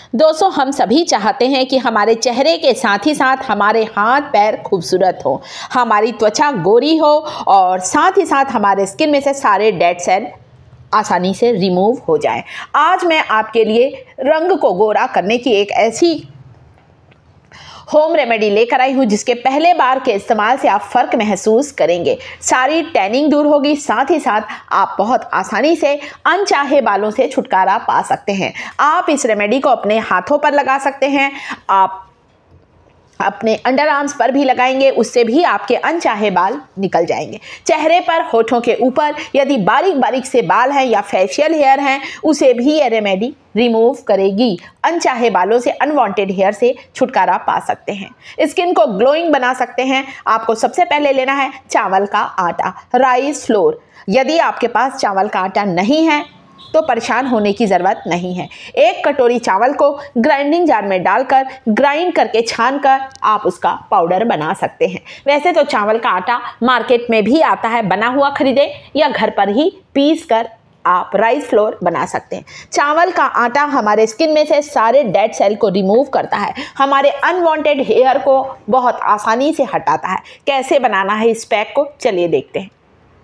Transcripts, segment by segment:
दोस्तों, हम सभी चाहते हैं कि हमारे चेहरे के साथ ही साथ हमारे हाथ पैर खूबसूरत हो, हमारी त्वचा गोरी हो और साथ ही साथ हमारे स्किन में से सारे डेड सेल आसानी से रिमूव हो जाए। आज मैं आपके लिए रंग को गोरा करने की एक ऐसी होम रेमेडी लेकर आई हूँ जिसके पहले बार के इस्तेमाल से आप फ़र्क महसूस करेंगे। सारी टैनिंग दूर होगी, साथ ही साथ आप बहुत आसानी से अनचाहे बालों से छुटकारा पा सकते हैं। आप इस रेमेडी को अपने हाथों पर लगा सकते हैं, आप अपने अंडर आर्म्स पर भी लगाएंगे, उससे भी आपके अनचाहे बाल निकल जाएंगे। चेहरे पर, होठों के ऊपर यदि बारीक बारीक से बाल हैं या फेशियल हेयर हैं, उसे भी ये रेमेडी रिमूव करेगी। अनचाहे बालों से, अनवांटेड हेयर से छुटकारा पा सकते हैं। स्किन को ग्लोइंग बना सकते हैं। आपको सबसे पहले लेना है चावल का आटा, राइस फ्लोर। यदि आपके पास चावल का आटा नहीं है तो परेशान होने की ज़रूरत नहीं है। 1 कटोरी चावल को ग्राइंडिंग जार में डालकर ग्राइंड करके छान कर आप उसका पाउडर बना सकते हैं। वैसे तो चावल का आटा मार्केट में भी आता है, बना हुआ खरीदें या घर पर ही पीस कर आप राइस फ्लोर बना सकते हैं। चावल का आटा हमारे स्किन में से सारे डेड सेल को रिमूव करता है, हमारे अनवांटेड हेयर को बहुत आसानी से हटाता है। कैसे बनाना है इस पैक को, चलिए देखते हैं।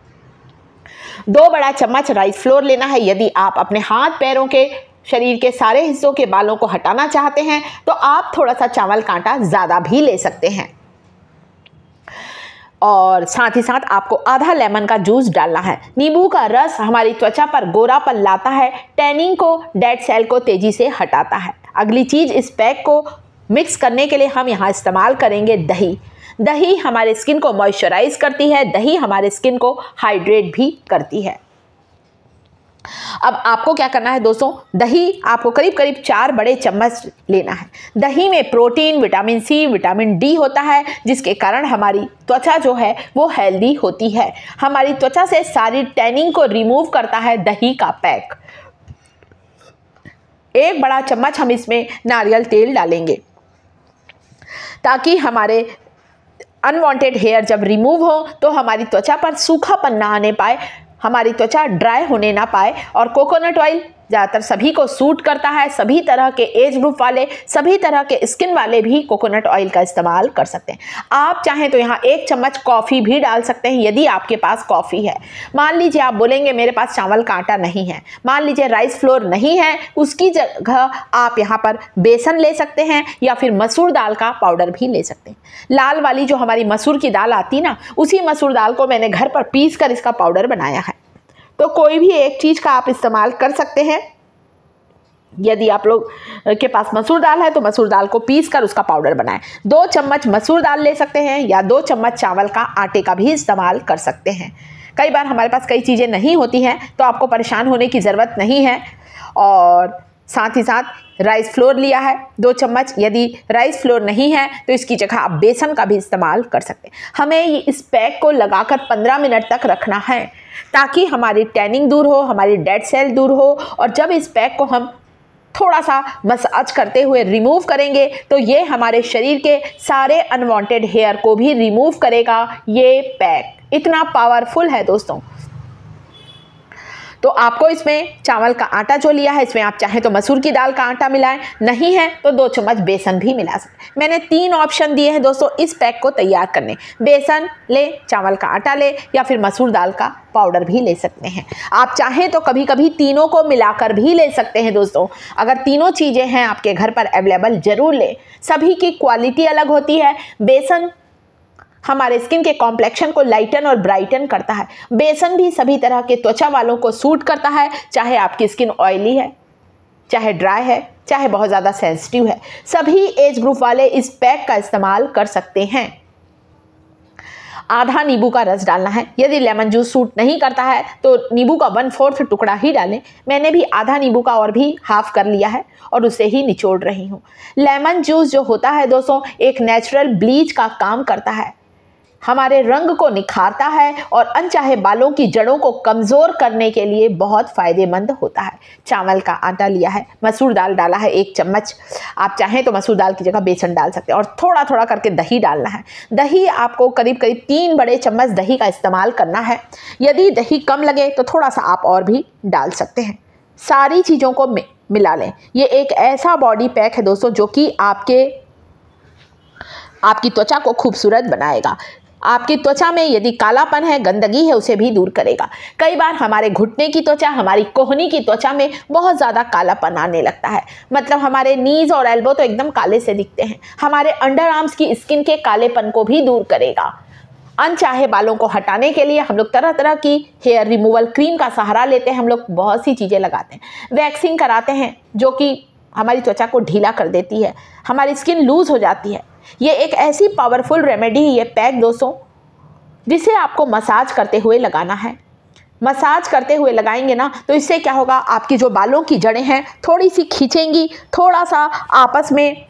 2 बड़ा चम्मच राइस फ्लोर लेना है। यदि आप अपने हाथ पैरों के शरीर के सारे हिस्सों के बालों को हटाना चाहते हैं तो आप थोड़ा सा चावल का आटा ज़्यादा भी ले सकते हैं। और साथ ही साथ आपको आधा लेमन का जूस डालना है। नींबू का रस हमारी त्वचा पर गोरापन लाता है, टैनिंग को, डेड सेल को तेजी से हटाता है। अगली चीज़, इस पैक को मिक्स करने के लिए हम यहाँ इस्तेमाल करेंगे दही। दही हमारे स्किन को मॉइस्चराइज करती है, दही हमारे स्किन को हाइड्रेट भी करती है। अब आपको क्या करना है दोस्तों, दही आपको करीब करीब 4 बड़े चम्मच लेना है। दही में protein, vitamin C, vitamin D होता है, जिसके कारण हमारी त्वचा जो है वो हेल्दी होती है। हमारी त्वचा से सारी टैनिंग को रिमूव करता है दही का पैक। 1 बड़ा चम्मच हम इसमें नारियल तेल डालेंगे ताकि हमारे अनवांटेड हेयर जब रिमूव हो तो हमारी त्वचा पर सूखापन ना आने पाए, हमारी त्वचा ड्राई होने ना पाए। और कोकोनट ऑयल ज़्यादातर सभी को सूट करता है, सभी तरह के एज ग्रुप वाले, सभी तरह के स्किन वाले भी कोकोनट ऑयल का इस्तेमाल कर सकते हैं। आप चाहें तो यहाँ 1 चम्मच कॉफ़ी भी डाल सकते हैं यदि आपके पास कॉफ़ी है। मान लीजिए आप बोलेंगे मेरे पास चावल का आटा नहीं है, मान लीजिए राइस फ्लोर नहीं है, उसकी जगह आप यहाँ पर बेसन ले सकते हैं या फिर मसूर दाल का पाउडर भी ले सकते हैं। लाल वाली जो हमारी मसूर की दाल आती ना, उसी मसूर दाल को मैंने घर पर पीस कर इसका पाउडर बनाया है। तो कोई भी एक चीज़ का आप इस्तेमाल कर सकते हैं। यदि आप लोग के पास मसूर दाल है तो मसूर दाल को पीस कर उसका पाउडर बनाएं। 2 चम्मच मसूर दाल ले सकते हैं या 2 चम्मच चावल का आटे का भी इस्तेमाल कर सकते हैं। कई बार हमारे पास कई चीज़ें नहीं होती हैं तो आपको परेशान होने की ज़रूरत नहीं है। और साथ ही साथ राइस फ्लोर लिया है 2 चम्मच। यदि राइस फ्लोर नहीं है तो इसकी जगह आप बेसन का भी इस्तेमाल कर सकते हैं। हमें इस पैक को लगाकर 15 मिनट तक रखना है ताकि हमारी टैनिंग दूर हो, हमारी डेड सेल दूर हो। और जब इस पैक को हम थोड़ा सा मसाज करते हुए रिमूव करेंगे तो ये हमारे शरीर के सारे अनवांटेड हेयर को भी रिमूव करेगा। ये पैक इतना पावरफुल है दोस्तों। तो आपको इसमें चावल का आटा जो लिया है, इसमें आप चाहें तो मसूर की दाल का आटा मिलाएं, नहीं है तो 2 चम्मच बेसन भी मिला सकते हैं। मैंने 3 ऑप्शन दिए हैं दोस्तों इस पैक को तैयार करने। बेसन ले, चावल का आटा ले या फिर मसूर दाल का पाउडर भी ले सकते हैं। आप चाहें तो कभी कभी तीनों को मिलाकर भी ले सकते हैं दोस्तों। अगर तीनों चीज़ें हैं आपके घर पर अवेलेबल, ज़रूर लें। सभी की क्वालिटी अलग होती है। बेसन हमारे स्किन के कॉम्प्लेक्शन को लाइटन और ब्राइटन करता है। बेसन भी सभी तरह के त्वचा वालों को सूट करता है, चाहे आपकी स्किन ऑयली है, चाहे ड्राई है, चाहे बहुत ज़्यादा सेंसिटिव है। सभी एज ग्रुप वाले इस पैक का इस्तेमाल कर सकते हैं। आधा नींबू का रस डालना है। यदि लेमन जूस सूट नहीं करता है तो नींबू का 1/4 टुकड़ा ही डालें। मैंने भी आधा नींबू का और भी हाफ कर लिया है और उसे ही निचोड़ रही हूँ। लेमन जूस जो होता है दोस्तों, एक नेचुरल ब्लीच का काम करता है, हमारे रंग को निखारता है और अनचाहे बालों की जड़ों को कमज़ोर करने के लिए बहुत फ़ायदेमंद होता है। चावल का आटा लिया है, मसूर दाल डाला है 1 चम्मच। आप चाहें तो मसूर दाल की जगह बेसन डाल सकते हैं और थोड़ा थोड़ा करके दही डालना है। दही आपको करीब करीब 3 बड़े चम्मच दही का इस्तेमाल करना है। यदि दही कम लगे तो थोड़ा सा आप और भी डाल सकते हैं। सारी चीज़ों को मिला लें। ये एक ऐसा बॉडी पैक है दोस्तों जो कि आपकी त्वचा को खूबसूरत बनाएगा। आपकी त्वचा में यदि कालापन है, गंदगी है, उसे भी दूर करेगा। कई बार हमारे घुटने की त्वचा, हमारी कोहनी की त्वचा में बहुत ज़्यादा कालापन आने लगता है, मतलब हमारे नीज और एल्बो तो एकदम काले से दिखते हैं। हमारे अंडर आर्म्स की स्किन के कालेपन को भी दूर करेगा। अनचाहे बालों को हटाने के लिए हम लोग तरह तरह की हेयर रिमूवल क्रीम का सहारा लेते हैं। हम लोग बहुत सी चीज़ें लगाते हैं, वैक्सिंग कराते हैं जो कि हमारी त्वचा को ढीला कर देती है, हमारी स्किन लूज हो जाती है। ये एक ऐसी पावरफुल रेमेडी है ये पैक दोस्तों, जिसे आपको मसाज करते हुए लगाना है। मसाज करते हुए लगाएंगे ना तो इससे क्या होगा, आपकी जो बालों की जड़ें हैं थोड़ी सी खींचेंगी, थोड़ा सा आपस में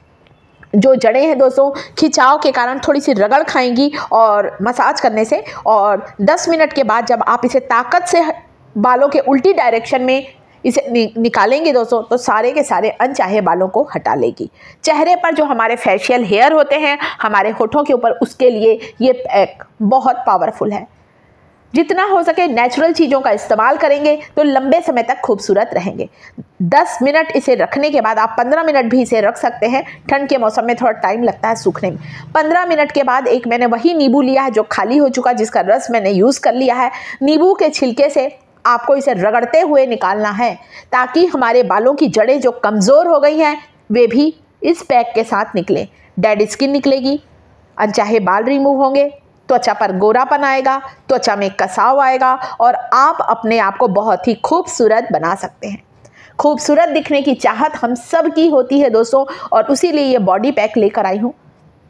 जो जड़ें हैं दोस्तों खिंचाव के कारण थोड़ी सी रगड़ खाएंगी और मसाज करने से। और 10 मिनट के बाद जब आप इसे ताकत से बालों के उल्टी डायरेक्शन में इसे निकालेंगे दोस्तों, तो सारे के सारे अनचाहे बालों को हटा लेगी। चेहरे पर जो हमारे फेशियल हेयर होते हैं, हमारे होठों के ऊपर, उसके लिए ये पैक बहुत पावरफुल है। जितना हो सके नेचुरल चीज़ों का इस्तेमाल करेंगे तो लंबे समय तक खूबसूरत रहेंगे। 10 मिनट इसे रखने के बाद आप 15 मिनट भी इसे रख सकते हैं। ठंड के मौसम में थोड़ा टाइम लगता है सूखने में। 15 मिनट के बाद एक मैंने वही नींबू लिया है जो खाली हो चुका, जिसका रस मैंने यूज़ कर लिया है। नींबू के छिलके से आपको इसे रगड़ते हुए निकालना है ताकि हमारे बालों की जड़ें जो कमज़ोर हो गई हैं वे भी इस पैक के साथ निकलें। डेड स्किन निकलेगी, अनचाहे बाल रिमूव होंगे, त्वचा पर गोरापन आएगा, त्वचा में कसाव आएगा और आप अपने आप को बहुत ही खूबसूरत बना सकते हैं। खूबसूरत दिखने की चाहत हम सब की होती है दोस्तों, और उसी लिए ये बॉडी पैक लेकर आई हूँ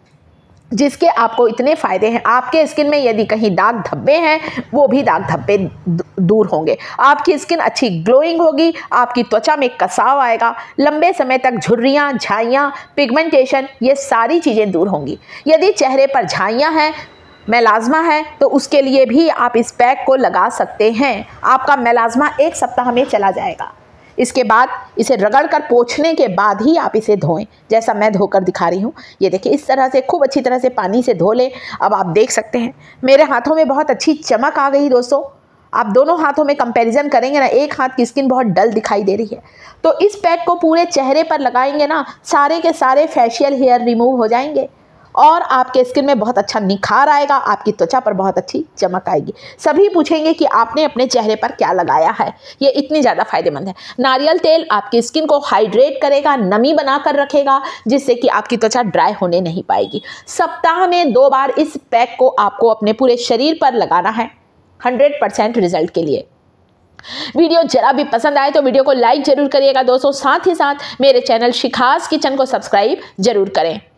जिसके आपको इतने फ़ायदे हैं। आपके स्किन में यदि कहीं दाग धब्बे हैं, वो भी दाग धब्बे दूर होंगे। आपकी स्किन अच्छी ग्लोइंग होगी, आपकी त्वचा में कसाव आएगा, लंबे समय तक झुर्रियाँ, झाइयाँ, पिगमेंटेशन, ये सारी चीज़ें दूर होंगी। यदि चेहरे पर झाइयाँ हैं, मेलाज़्मा है, तो उसके लिए भी आप इस पैक को लगा सकते हैं। आपका मेलाज़्मा 1 सप्ताह में चला जाएगा। इसके बाद इसे रगड़कर पोंछने के बाद ही आप इसे धोएं, जैसा मैं धोकर दिखा रही हूँ। ये देखिए, इस तरह से खूब अच्छी तरह से पानी से धो लें। अब आप देख सकते हैं मेरे हाथों में बहुत अच्छी चमक आ गई दोस्तों। आप दोनों हाथों में कंपैरिजन करेंगे ना, एक हाथ की स्किन बहुत डल दिखाई दे रही है, तो इस पैक को पूरे चेहरे पर लगाएंगे ना, सारे के सारे फेशियल हेयर रिमूव हो जाएंगे और आपके स्किन में बहुत अच्छा निखार आएगा, आपकी त्वचा पर बहुत अच्छी चमक आएगी। सभी पूछेंगे कि आपने अपने चेहरे पर क्या लगाया है, ये इतनी ज़्यादा फायदेमंद है। नारियल तेल आपकी स्किन को हाइड्रेट करेगा, नमी बनाकर रखेगा, जिससे कि आपकी त्वचा ड्राई होने नहीं पाएगी। सप्ताह में 2 बार इस पैक को आपको अपने पूरे शरीर पर लगाना है 100% रिजल्ट के लिए। वीडियो जरा भी पसंद आए तो वीडियो को लाइक जरूर करिएगा दोस्तों। साथ ही साथ मेरे चैनल शिखास किचन को सब्सक्राइब जरूर करें।